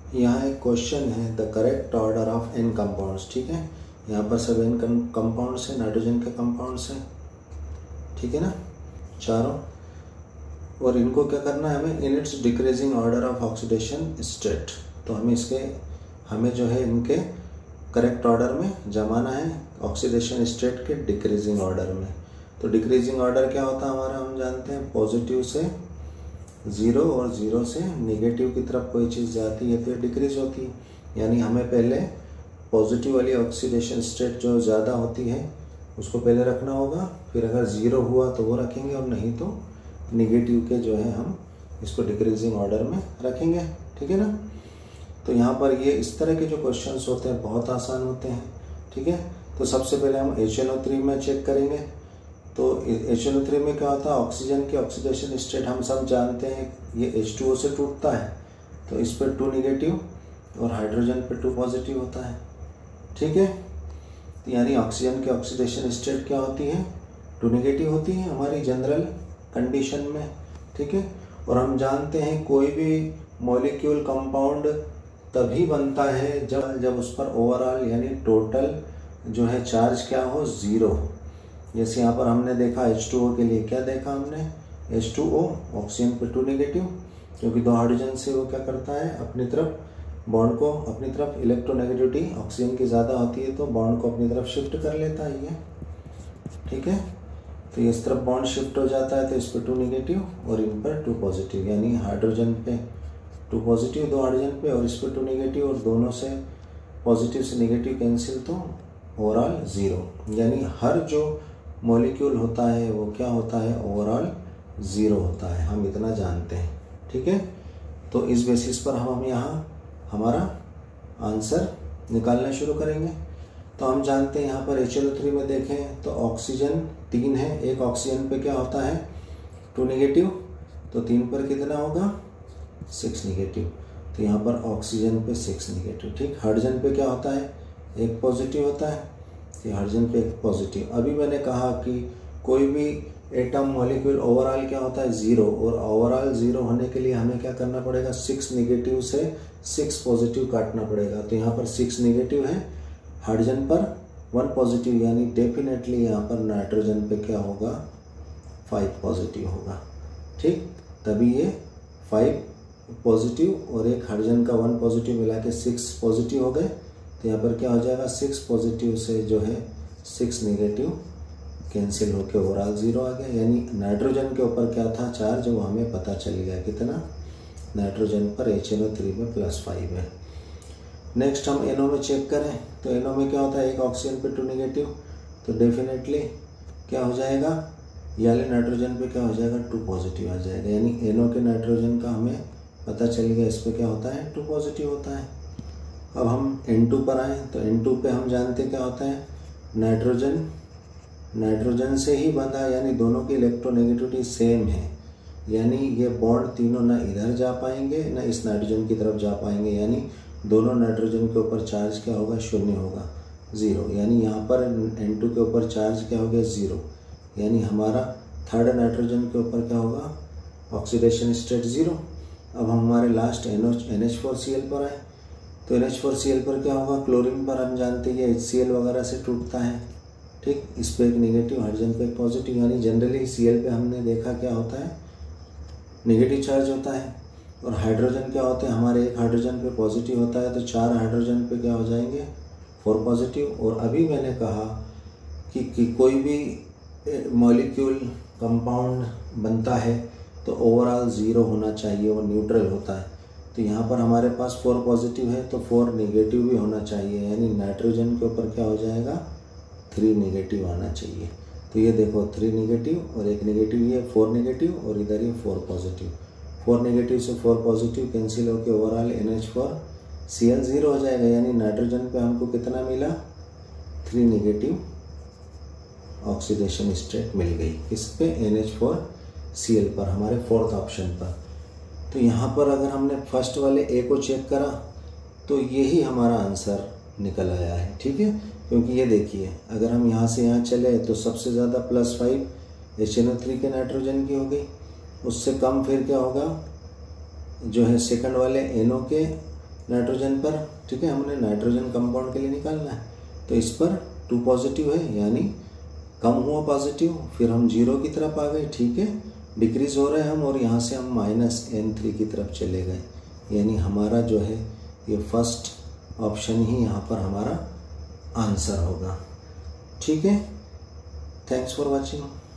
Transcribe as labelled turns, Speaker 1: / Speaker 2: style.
Speaker 1: यहाँ एक क्वेश्चन है, the correct order of n compounds. ठीक है, यहाँ पर सब n कंपाउंड्स हैं, नाइट्रोजन के कंपाउंड्स हैं, ठीक है ना, चारों। और इनको क्या करना है हमें, in its decreasing order of oxidation state. तो हमें जो है इनके करेक्ट ऑर्डर में जमाना है, ऑक्सीडेशन स्टेट के डिक्रीजिंग ऑर्डर में। तो डिक्रीजिंग ऑर्डर क्या होता है हमारा, हम जानते हैं पॉजिटिव से ज़ीरो और ज़ीरो से नेगेटिव की तरफ कोई चीज़ जाती है तो डिक्रीज होती है। यानी हमें पहले पॉजिटिव वाली ऑक्सीडेशन स्टेट जो ज़्यादा होती है उसको पहले रखना होगा, फिर अगर ज़ीरो हुआ तो वो रखेंगे और नहीं तो नेगेटिव के जो है हम इसको डिक्रीजिंग ऑर्डर में रखेंगे, ठीक है ना। तो यहाँ पर ये इस तरह के जो क्वेश्चंस होते हैं बहुत आसान होते हैं, ठीक है। तो सबसे पहले हम HNO3 में चेक करेंगे। तो HNO3 में क्या होता है, ऑक्सीजन की ऑक्सीडेशन स्टेट हम सब जानते हैं, ये H2O से टूटता है तो इस पर 2 नेगेटिव और हाइड्रोजन पे 2 पॉजिटिव होता है, ठीक है। तो यानी ऑक्सीजन की ऑक्सीडेशन स्टेट क्या होती है, 2 नेगेटिव होती है हमारी जनरल कंडीशन में, ठीक है। और हम जानते हैं कोई भी मॉलिक्यूल कंपाउंड तभी बनता है जब उस पर ओवरऑल यानी टोटल जो है चार्ज क्या हो, ज़ीरो। जैसे यहाँ पर हमने देखा H2O के लिए क्या देखा हमने, H2O ऑक्सीजन पे 2 नेगेटिव, क्योंकि 2 हाइड्रोजन से वो क्या करता है अपनी तरफ बॉन्ड को, अपनी तरफ इलेक्ट्रोनेगेटिविटी ऑक्सीजन की ज़्यादा होती है तो बॉन्ड को अपनी तरफ शिफ्ट कर लेता है ये, ठीक है। तो इस तरफ बॉन्ड शिफ्ट हो जाता है तो इस पर 2 नेगेटिव और इन पर 2 पॉजिटिव, यानी हाइड्रोजन पे 2 पॉजिटिव 2 हाइड्रोजन पे और इस पर 2 नेगेटिव, और दोनों से पॉजिटिव से नेगेटिव कैंसिल तो ओवरऑल ज़ीरो। यानी हर जो मॉलिक्यूल होता है वो क्या होता है, ओवरऑल ज़ीरो होता है, हम इतना जानते हैं, ठीक है। तो इस बेसिस पर हम यहाँ हमारा आंसर निकालना शुरू करेंगे। तो हम जानते हैं यहाँ पर HNO3 में देखें तो ऑक्सीजन 3 है, एक ऑक्सीजन पे क्या होता है 2 नेगेटिव, तो 3 पर कितना होगा 6 नेगेटिव, तो यहाँ पर ऑक्सीजन पे 6 नेगेटिव, ठीक। हाइड्रोजन पे क्या होता है, 1 पॉजिटिव होता है, तो हाइड्रोजन पे 1 पॉजिटिव। अभी मैंने कहा कि कोई भी एटम मॉलिक्यूल ओवरऑल क्या होता है ज़ीरो, और ओवरऑल ज़ीरो होने के लिए हमें क्या करना पड़ेगा, 6 नेगेटिव से 6 पॉजिटिव काटना पड़ेगा। तो यहाँ पर 6 नेगेटिव है, हाइड्रोजन पर 1 पॉजिटिव, यानी डेफिनेटली यहाँ पर नाइट्रोजन पे क्या होगा 5 पॉजिटिव होगा, ठीक। तभी ये 5 पॉजिटिव और एक हाइड्रोजन का 1 पॉजिटिव मिला के 6 पॉजिटिव हो गए। तो यहाँ पर क्या हो जाएगा, 6 पॉजिटिव से जो है 6 नेगेटिव कैंसिल होकर ओवरऑल ज़ीरो आ गया। यानी नाइट्रोजन के ऊपर क्या था चार्ज वो हमें पता चल गया, कितना, नाइट्रोजन पर HNO3 में +5 है। नेक्स्ट हम NO में चेक करें तो NO में क्या होता है, एक ऑक्सीजन पे 2 नेगेटिव, तो डेफिनेटली क्या हो जाएगा, ये वाले नाइट्रोजन पे क्या हो जाएगा 2 पॉजिटिव आ जाएगा। यानी NO के नाइट्रोजन का हमें पता चल गया, इस पर क्या होता है 2 पॉजिटिव होता है। अब हम N2 पर आए तो N2 पे हम जानते क्या होता है, नाइट्रोजन से ही बंधा, यानी दोनों की इलेक्ट्रोनेगेटिविटी सेम है, यानी ये बॉन्ड तीनों ना इधर जा पाएंगे ना इस नाइट्रोजन की तरफ जा पाएंगे, यानी दोनों नाइट्रोजन के ऊपर चार्ज क्या होगा, 0 होगा, 0। यानी यहाँ पर N2 के ऊपर चार्ज क्या हो गया 0, यानी हमारा थर्ड नाइट्रोजन के ऊपर क्या होगा, ऑक्सीडेशन स्टेट 0। अब हम हमारे लास्ट NH4Cl पर आए तो NH4Cl पर क्या होगा, क्लोरीन पर हम जानते हैं HCl वगैरह से टूटता है, ठीक। इस पर एक नेगेटिव, हाइड्रोजन पे एक पॉजिटिव, यानी जनरली Cl पे हमने देखा क्या होता है नेगेटिव चार्ज होता है। और हाइड्रोजन क्या होते हैं हमारे, एक हाइड्रोजन पे पॉजिटिव होता है तो 4 हाइड्रोजन पे क्या हो जाएंगे 4 पॉजिटिव। और अभी मैंने कहा कि कोई भी मॉलिक्यूल कंपाउंड बनता है तो ओवरऑल ज़ीरो होना चाहिए, वो न्यूट्रल होता है। तो यहाँ पर हमारे पास 4 पॉजिटिव है तो 4 नेगेटिव भी होना चाहिए, यानी नाइट्रोजन के ऊपर क्या हो जाएगा 3 नेगेटिव आना चाहिए। तो ये देखो 3 नेगेटिव और 1 नेगेटिव, ये 4 नेगेटिव और इधर ये 4 पॉजिटिव, 4 नेगेटिव से 4 पॉजिटिव कैंसिल होकर ओवरऑल NH4Cl 0 हो जाएगा। यानी नाइट्रोजन पे हमको कितना मिला 3 नेगेटिव ऑक्सीडेशन स्टेट मिल गई, इस पे NH4Cl पर, हमारे 4th ऑप्शन पर। तो यहाँ पर अगर हमने फर्स्ट वाले A को चेक करा तो यही हमारा आंसर निकल आया है, ठीक है। क्योंकि ये देखिए अगर हम यहाँ से यहाँ चले तो सबसे ज़्यादा +5 HNO3 के नाइट्रोजन की हो गई, उससे कम फिर क्या होगा जो है सेकंड वाले NO के नाइट्रोजन पर, ठीक है, हमने नाइट्रोजन कंपाउंड के लिए निकालना है, तो इस पर 2 पॉजिटिव है यानी कम हुआ पॉजिटिव, फिर हम 0 की तरफ आ गए, ठीक है, डिक्रीज हो रहे हैं हम, और यहाँ से हम -N3 की तरफ चले गए, यानी हमारा जो है ये फर्स्ट ऑप्शन ही यहाँ पर हमारा आंसर होगा। ठीक है, थैंक्स फॉर वॉचिंग।